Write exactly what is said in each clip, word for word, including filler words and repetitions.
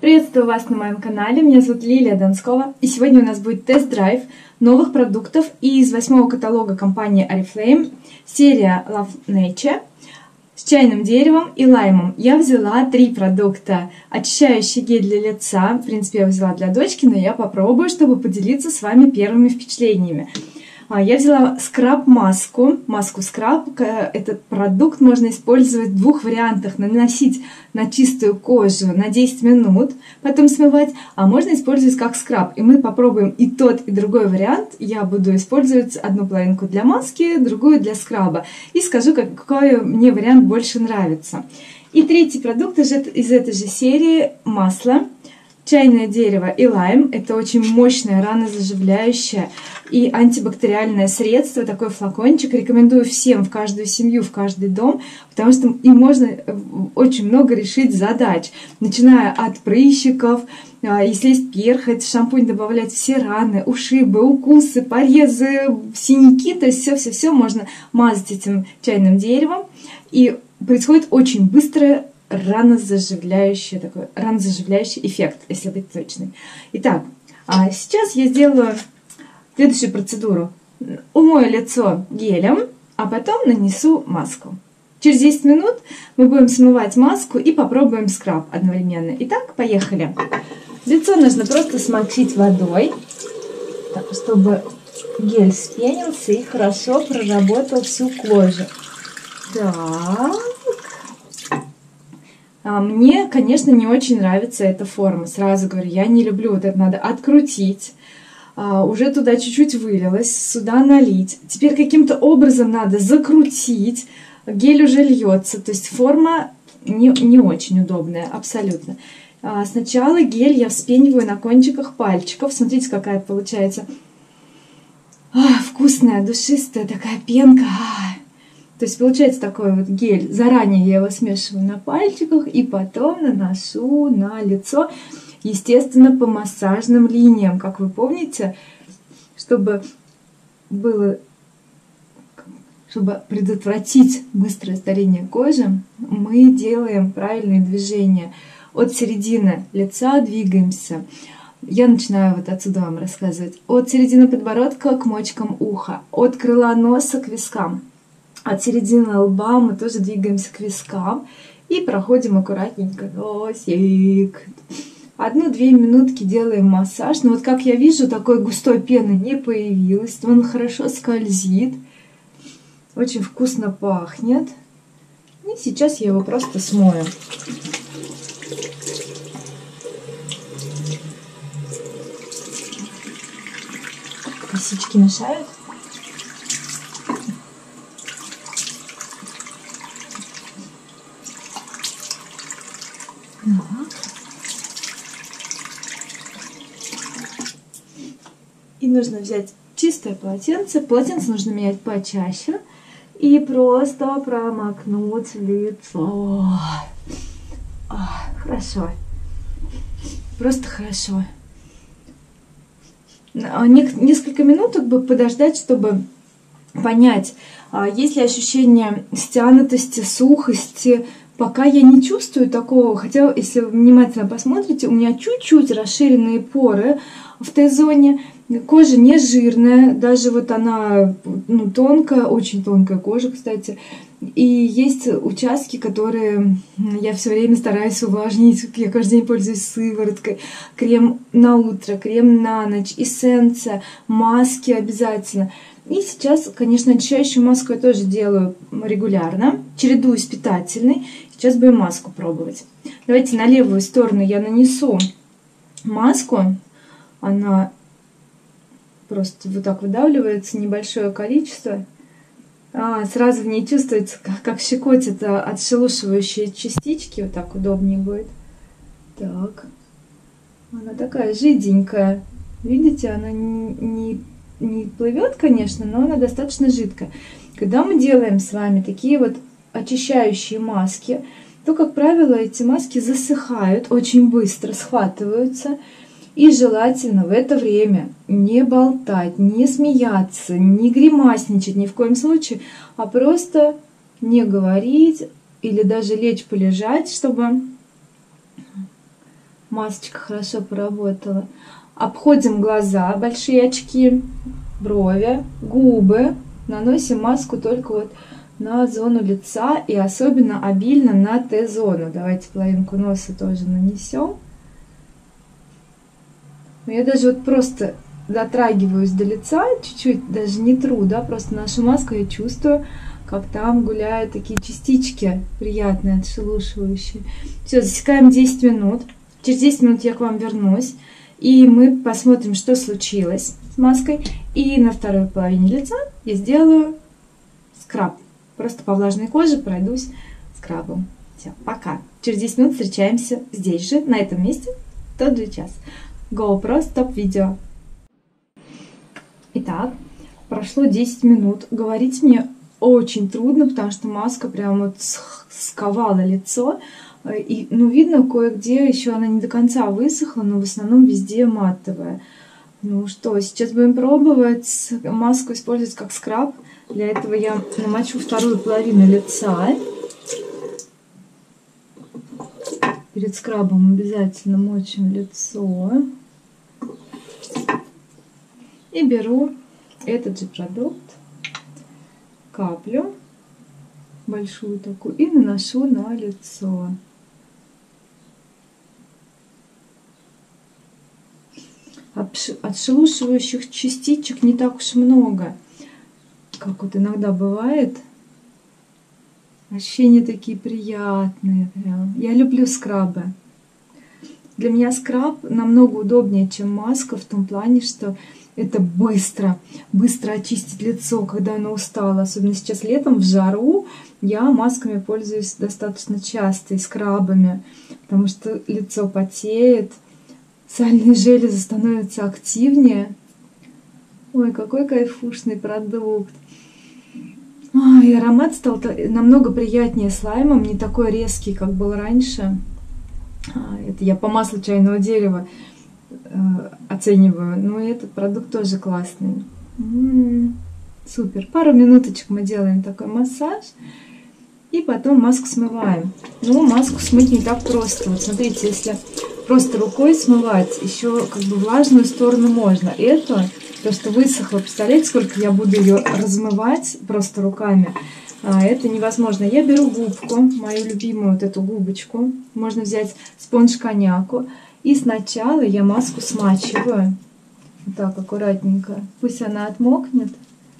Приветствую вас на моем канале, меня зовут Лилия Донскова, и сегодня у нас будет тест-драйв новых продуктов из восьмого каталога компании Oriflame, серия Love Nature с чайным деревом и лаймом. Я взяла три продукта. Очищающий гель для лица, в принципе, я взяла для дочки, но я попробую, чтобы поделиться с вами первыми впечатлениями. Я взяла скраб-маску, маску-скраб. Этот продукт можно использовать в двух вариантах. Наносить на чистую кожу на десять минут, потом смывать, а можно использовать как скраб. И мы попробуем и тот, и другой вариант. Я буду использовать одну половинку для маски, другую для скраба. И скажу, какой мне вариант больше нравится. И третий продукт из этой же серии – масло. Чайное дерево и лайм. Это очень мощное, ранозаживляющее и антибактериальное средство. Такой флакончик. Рекомендую всем, в каждую семью, в каждый дом, потому что им можно очень много решить задач. Начиная от прыщиков, если есть перхоть, в шампунь добавлять все раны, ушибы, укусы, порезы, синяки. То есть все-все-все можно мазать этим чайным деревом. И происходит очень быстрое ранозаживляющий, такой ранозаживляющий эффект, если быть точной. Итак, а сейчас я сделаю следующую процедуру. Умою лицо гелем, а потом нанесу маску. Через десять минут мы будем смывать маску и попробуем скраб одновременно. Итак, поехали. Лицо нужно просто смочить водой, так, чтобы гель вспенился и хорошо проработал всю кожу. Так. Мне, конечно, не очень нравится эта форма. Сразу говорю, я не люблю. Вот это надо открутить. Уже туда чуть-чуть вылилось. Сюда налить. Теперь каким-то образом надо закрутить. Гель уже льется. То есть форма не, не очень удобная. Абсолютно. Сначала гель я вспениваю на кончиках пальчиков. Смотрите, какая получается. А, вкусная, душистая такая пенка. То есть получается такой вот гель. Заранее я его смешиваю на пальчиках и потом наношу на лицо, естественно, по массажным линиям. Как вы помните, чтобы было, чтобы предотвратить быстрое старение кожи, мы делаем правильные движения. От середины лица двигаемся. Я начинаю вот отсюда вам рассказывать. От середины подбородка к мочкам уха, от крыла носа к вискам. От середины лба мы тоже двигаемся к вискам и проходим аккуратненько носик. Одну-две минутки делаем массаж. Но вот как я вижу, такой густой пены не появилось. Он хорошо скользит. Очень вкусно пахнет. И сейчас я его просто смою. Косички мешают? И нужно взять чистое полотенце. Полотенце нужно менять почаще. И просто промокнуть лицо. О, хорошо. Просто хорошо. Несколько минуток бы подождать, чтобы понять, есть ли ощущение стянутости, сухости. Пока я не чувствую такого, хотя, если вы внимательно посмотрите, у меня чуть-чуть расширенные поры в Т-зоне. Кожа не жирная, даже вот она ну, тонкая, очень тонкая кожа, кстати. И есть участки, которые я все время стараюсь увлажнить. Я каждый день пользуюсь сывороткой. Крем на утро, крем на ночь, эссенция, маски обязательно. И сейчас, конечно, очищающую маску я тоже делаю регулярно. Чередую с питательной. Сейчас будем маску пробовать. Давайте на левую сторону я нанесу маску. Она просто вот так выдавливается, небольшое количество. А, сразу в ней чувствуется, как, как щекотит отшелушивающие частички. Вот так удобнее будет. Так. Она такая жиденькая. Видите, она не, не, не плывет, конечно, но она достаточно жидкая. Когда мы делаем с вами такие вот очищающие маски, то, как правило, эти маски засыхают очень быстро, схватываются. И желательно в это время не болтать, не смеяться, не гримасничать ни в коем случае, а просто не говорить или даже лечь полежать, чтобы Масочка хорошо поработала. Обходим глаза, большие очки, брови, губы. Наносим маску только вот на зону лица и особенно обильно на Т-зону. Давайте половинку носа тоже нанесем. Я даже вот просто дотрагиваюсь до лица, чуть-чуть, даже не тру, да, просто нашу маску я чувствую, как там гуляют такие частички приятные, отшелушивающие. Все, засекаем десять минут. Через десять минут я к вам вернусь, и мы посмотрим, что случилось с маской. И на второй половине лица я сделаю скраб. Просто по влажной коже пройдусь скрабом. Все, пока. Через десять минут встречаемся здесь же, на этом месте, в тот же час. GoPro, стоп-видео. Итак, прошло десять минут. Говорить мне очень трудно, потому что маска прям вот сковала лицо. И, ну, видно, кое-где еще она не до конца высохла, но в основном везде матовая. Ну что, сейчас будем пробовать маску использовать как скраб. Для этого я намочу вторую половину лица. Перед скрабом обязательно мочим лицо. И беру этот же продукт, каплю большую такую, и наношу на лицо. Отшелушивающих частичек не так уж много, как вот иногда бывает. Ощущения такие приятные прям. Я люблю скрабы. Для меня скраб намного удобнее, чем маска, в том плане, что это быстро, быстро очистит лицо, когда оно устало. Особенно сейчас летом в жару я масками пользуюсь достаточно часто и скрабами, потому что лицо потеет, сальные железы становятся активнее. Ой, какой кайфушный продукт. А, и аромат стал намного приятнее слаймом, не такой резкий, как был раньше. А, это я по маслу чайного дерева э, оцениваю. Но и этот продукт тоже классный. М-м-м, супер. Пару минуточек мы делаем такой массаж. И потом маску смываем. Но маску смыть не так просто. Вот смотрите, если просто рукой смывать, еще как бы влажную сторону можно. Это, то, что высохло, представляете, сколько я буду ее размывать просто руками. А, это невозможно. Я беру губку, мою любимую вот эту губочку. Можно взять спонж-коньяку. И сначала я маску смачиваю. Вот так, аккуратненько. Пусть она отмокнет.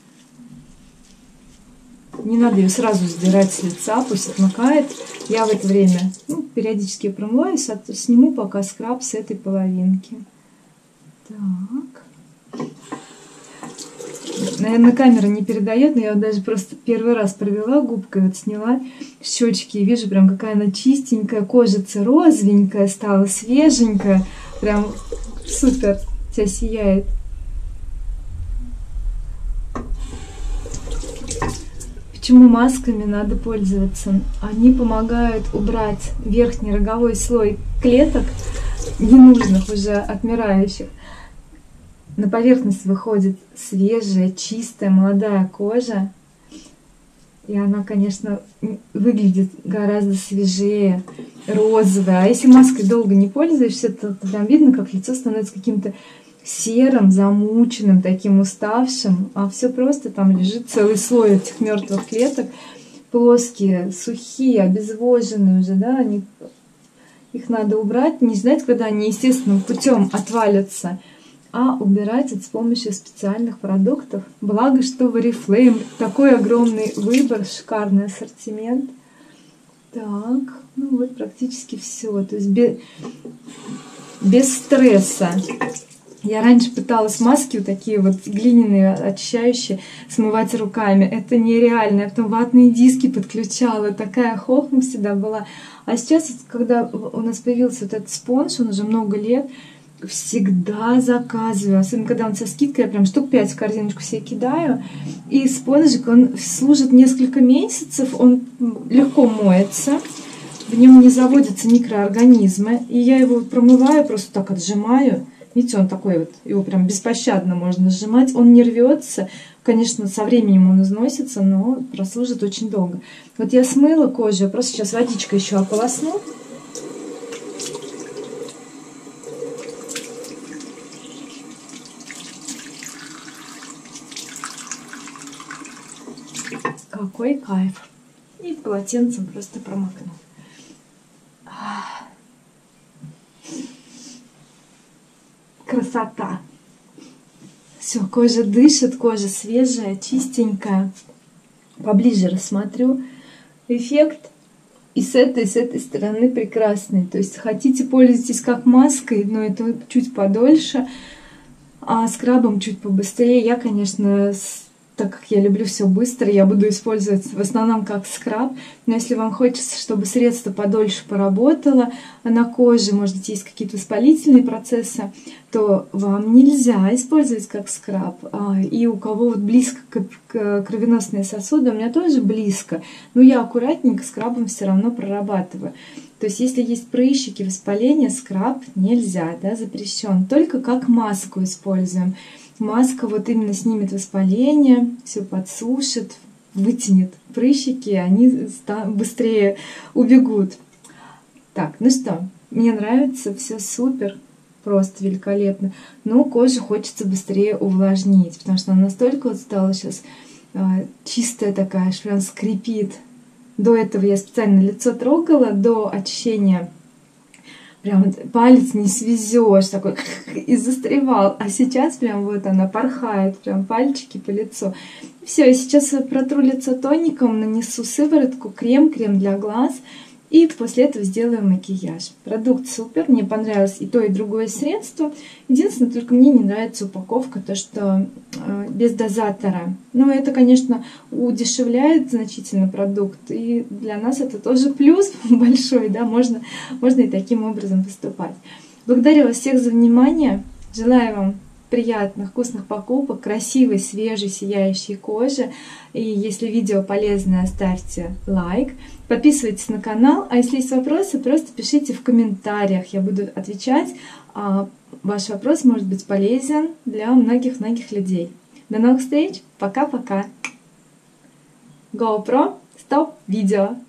Не надо ее сразу сдирать с лица, пусть отмокает. Я в это время ну, периодически промываюсь, а сниму пока скраб с этой половинки. Так. Наверное, камера не передает, но я вот даже просто первый раз провела губкой, вот сняла щечки и вижу прям какая она чистенькая, кожица розовенькая стала, свеженькая. Прям супер, вся сияет. Почему масками надо пользоваться? Они помогают убрать верхний роговой слой клеток, ненужных уже, отмирающих. На поверхность выходит свежая, чистая, молодая кожа. И она, конечно, выглядит гораздо свежее, розовая. А если маской долго не пользуешься, то прям видно, как лицо становится каким-то серым, замученным, таким уставшим, а все просто там лежит целый слой этих мертвых клеток, плоские, сухие, обезвоженные уже, да, они, их надо убрать, не ждать, когда они естественным путем отвалятся, а убирать это с помощью специальных продуктов. Благо, что в Oriflame такой огромный выбор, шикарный ассортимент. Так, ну вот практически все, то есть без, без стресса. Я раньше пыталась маски вот такие вот глиняные, очищающие, смывать руками. Это нереально. Я потом ватные диски подключала. Такая хохма всегда была. А сейчас, когда у нас появился вот этот спонж, он уже много лет, всегда заказываю. Особенно, когда он со скидкой, я прям штук пять в корзиночку себе кидаю. И спонжик, он служит несколько месяцев, он легко моется. В нем не заводятся микроорганизмы. И я его промываю, просто так отжимаю. Видите, он такой вот, его прям беспощадно можно сжимать. Он не рвется. Конечно, со временем он износится, но прослужит очень долго. Вот я смыла кожу, я просто сейчас водичкой еще ополосну. Какой кайф. И полотенцем просто промокну. Красота. Все, кожа дышит, кожа свежая, чистенькая. Поближе рассмотрю эффект. И с этой, и с этой стороны прекрасный. То есть хотите, пользуйтесь как маской, но это чуть подольше, а скрабом чуть побыстрее. Я, конечно, так как я люблю все быстро, я буду использовать в основном как скраб. Но если вам хочется, чтобы средство подольше поработало на коже, может быть, есть какие-то воспалительные процессы, то вам нельзя использовать как скраб. И у кого вот близко к кровеносные сосуды, у меня тоже близко, но я аккуратненько скрабом все равно прорабатываю. То есть, если есть прыщики, воспаление, скраб нельзя, да, запрещен. Только как маску используем. Маска вот именно снимет воспаление, все подсушит, вытянет прыщики, они быстрее убегут. Так, ну что, мне нравится, все супер, просто великолепно. Но кожу хочется быстрее увлажнить, потому что она настолько вот стала сейчас э, чистая такая, аж прям скрипит. До этого я специально лицо трогала, до очищения. Прям палец не свезешь, такой и застревал. А сейчас прям вот она порхает, прям пальчики по лицу. Все, я сейчас протру лицо тоником, нанесу сыворотку, крем, крем для глаз. И после этого сделаю макияж. Продукт супер, мне понравилось и то, и другое средство. Единственное, только мне не нравится упаковка, то что э, без дозатора. Но это, конечно, удешевляет значительно продукт. И для нас это тоже плюс большой, да, можно, можно и таким образом поступать. Благодарю вас всех за внимание. Желаю вам приятных, вкусных покупок, красивой, свежей, сияющей кожи. И если видео полезное, ставьте лайк. Подписывайтесь на канал. А если есть вопросы, просто пишите в комментариях. Я буду отвечать. А ваш вопрос может быть полезен для многих-многих людей. До новых встреч. Пока-пока. GoPro. Стоп. Видео.